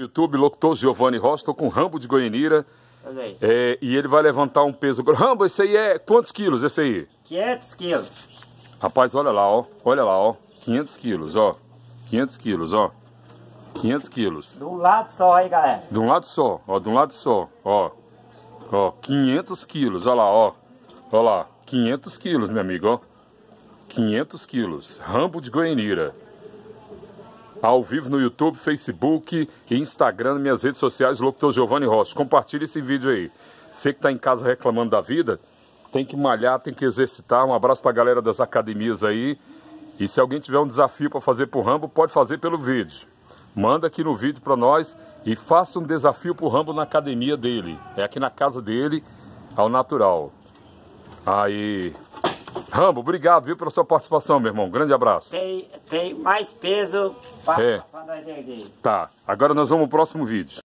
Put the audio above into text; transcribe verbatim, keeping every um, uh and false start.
YouTube, locutor Giovanni Rocha, estou com o Rambo de Goianira. É, e ele vai levantar um peso. Rambo, esse aí é quantos quilos esse aí? quinhentos quilos. Rapaz, olha lá, ó. Olha lá, ó. quinhentos quilos, ó. quinhentos quilos, ó. quinhentos quilos. De um lado só aí, galera. De um lado só, ó. De um lado só, ó. Ó, quinhentos quilos, olha lá, ó. Olha lá, quinhentos quilos, meu amigo, ó. quinhentos quilos. Rambo de Goianira. Ao vivo no YouTube, Facebook e Instagram, minhas redes sociais, locutor Giovanni Rocha. Compartilhe esse vídeo aí. Você que está em casa reclamando da vida, tem que malhar, tem que exercitar. Um abraço para a galera das academias aí. E se alguém tiver um desafio para fazer pro Rambo, pode fazer pelo vídeo. Manda aqui no vídeo para nós e faça um desafio pro Rambo na academia dele. É aqui na casa dele, ao natural. Aí... Rambo, obrigado, viu, pela sua participação, meu irmão. Grande abraço. Tem, tem mais peso para é. nós erguer. Tá, agora nós vamos pro próximo vídeo.